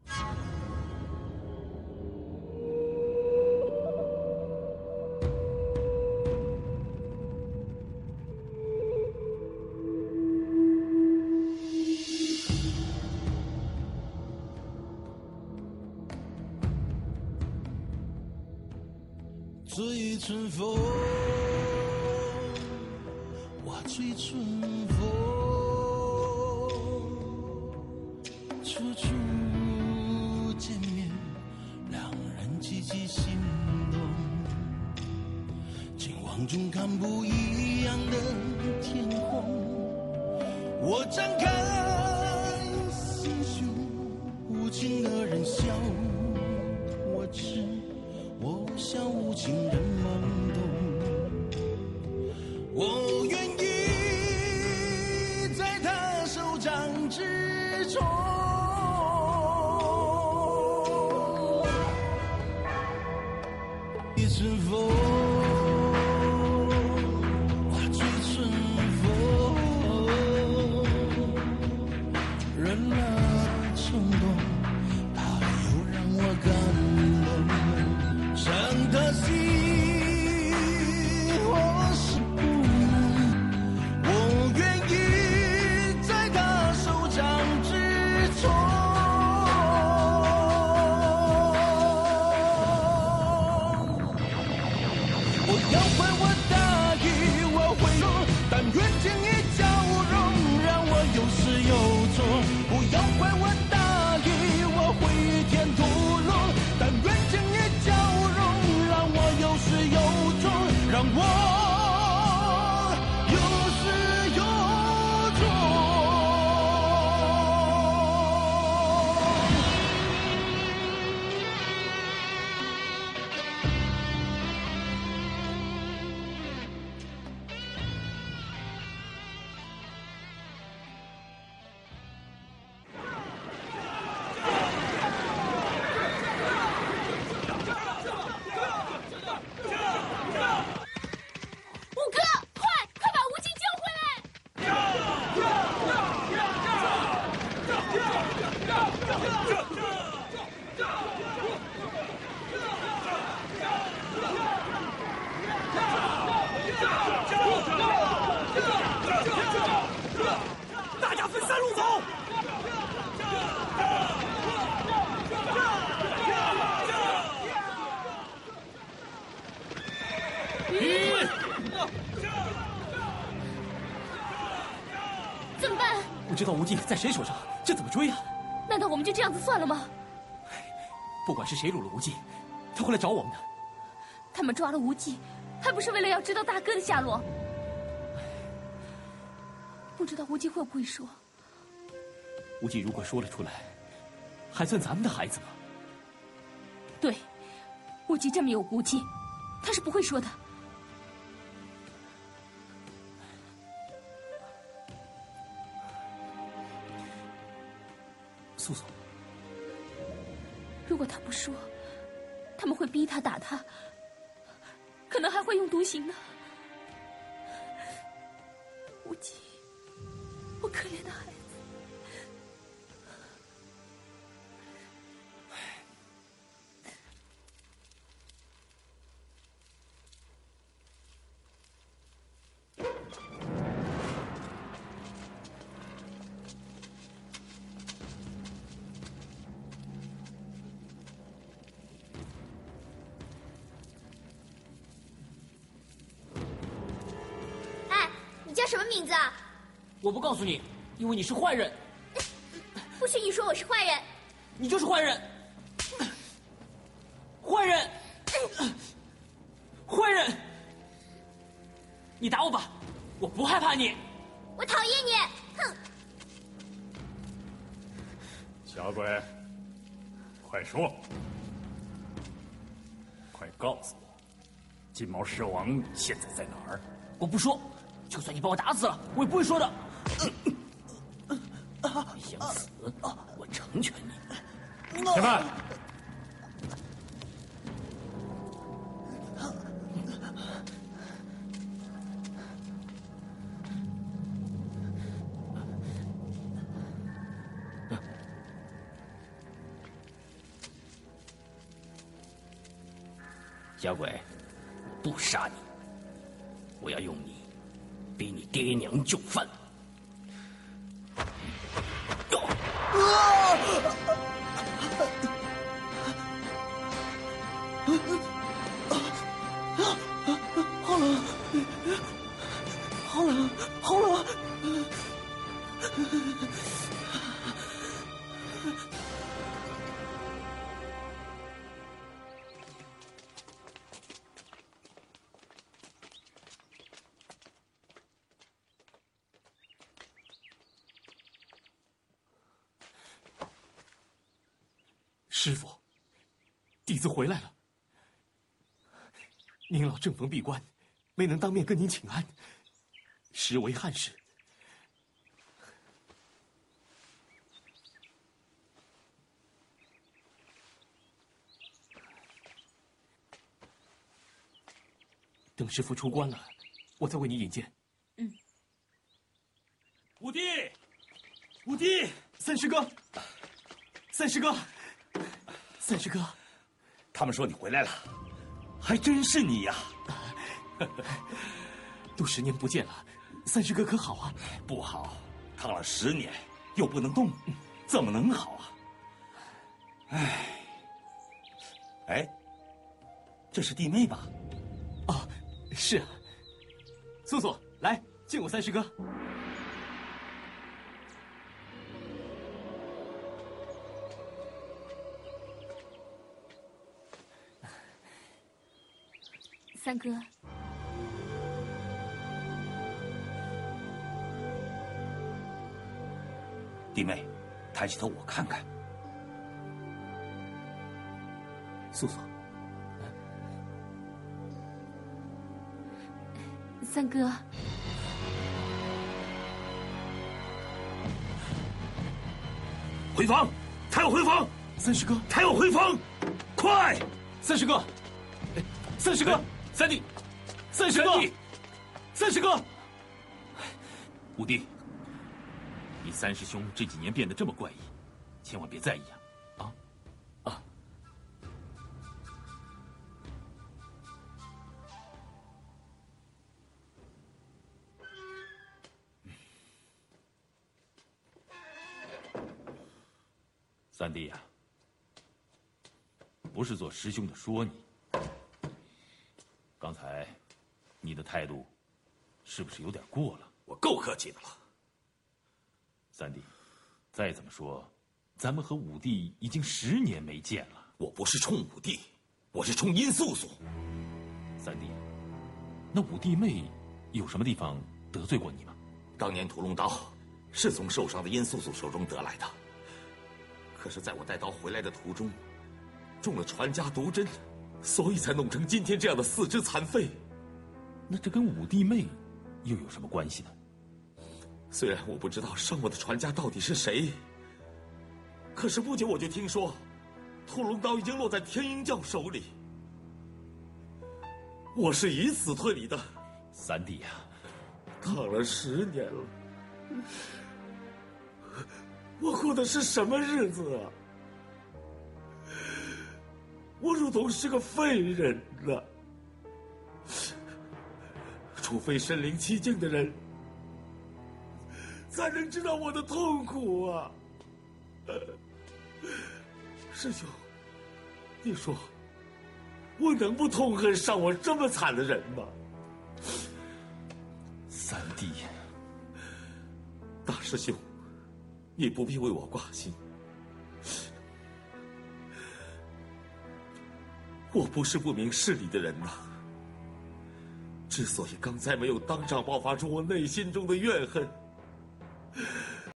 醉春风，哇，醉春风，处处见面，两人激起心动。近望中看不一样的天空，我张开心胸，无情的人笑我痴。我像无情人懵懂，我愿意在他手掌之中。一春风，哇，醉春风，人啊冲动，他又让我感动。伤的心，我是不能，我愿意在他手掌之中。我要回我大意，我会说，但愿见你笑容，让我有始有终。不要怪我大意，我会填土路，但愿见你。有始有终，让我有始有终。 大家分三路走。 怎么办？ 不知道无忌在谁手上，这怎么追啊？ 难道我们就这样子算了吗？ 不管是谁掳了无忌，他会来找我们的。 他们抓了无忌，还不是为了要知道大哥的下落？不知道无忌会不会说？ 无忌如果说了出来，还算咱们的孩子吗？ 对，无忌这么有骨气，他是不会说的。 素素， 如果他不说，他们会逼他打他，可能还会用毒刑呢。无忌，我可怜的孩子。 叫什么名字啊？ 我不告诉你，因为你是坏人。 不许你说我是坏人。 你就是坏人，坏人，坏人！你打我吧，我不害怕你。 我讨厌你，哼！ 小鬼，快说，快告诉我，金毛狮王现在在哪儿？ 我不说。就算你把我打死了，我也不会说的。你想死，我成全你。 且慢！ 小鬼，我不杀你，我要用你逼你爹娘就范。 好冷，好冷！ 师傅，弟子回来了。您老正逢闭关，没能当面跟您请安，实为憾事。等师傅出关了，我再为你引荐。 嗯。 五弟，五弟，三师哥，三师哥，三师哥， 他们说你回来了，还真是你呀！ 都10年不见了，三师哥可好啊？ 不好，烫了10年，又不能动，怎么能好啊？哎，这是弟妹吧？ 哦，是啊。素素，来敬我三师哥。 三哥， 弟妹，抬起头我看看。 素素， 三哥， 回房，抬我回房！ 三师哥， 抬我回房，快！ 三师哥，三师哥，三弟，三师哥，三师哥。 五弟，你三师兄这几年变得这么怪异，千万别在意啊！啊！三弟呀，不是做师兄的说你，刚才你的态度是不是有点过了？ 我够客气的了。 三弟，再怎么说，咱们和五弟已经10年没见了。 我不是冲五弟，我是冲殷素素。 三弟，那五弟妹有什么地方得罪过你吗？ 当年屠龙刀是从受伤的殷素素手中得来的，可是在我带刀回来的途中，中了传家毒针，所以才弄成今天这样的4肢残废。 那这跟五弟妹又有什么关系呢？ 虽然我不知道伤我的传家到底是谁，可是不久我就听说，屠龙刀已经落在天鹰教手里。我是以此推理的。 三弟呀， 躺了10年了，我过的是什么日子啊？我如同是个废人了。除非身临其境的人，才能知道我的痛苦啊！师兄，你说，我能不痛恨伤我这么惨的人吗？ 三弟， 大师兄，你不必为我挂心。我不是不明事理的人呐。之所以刚才没有当场爆发出我内心中的怨恨，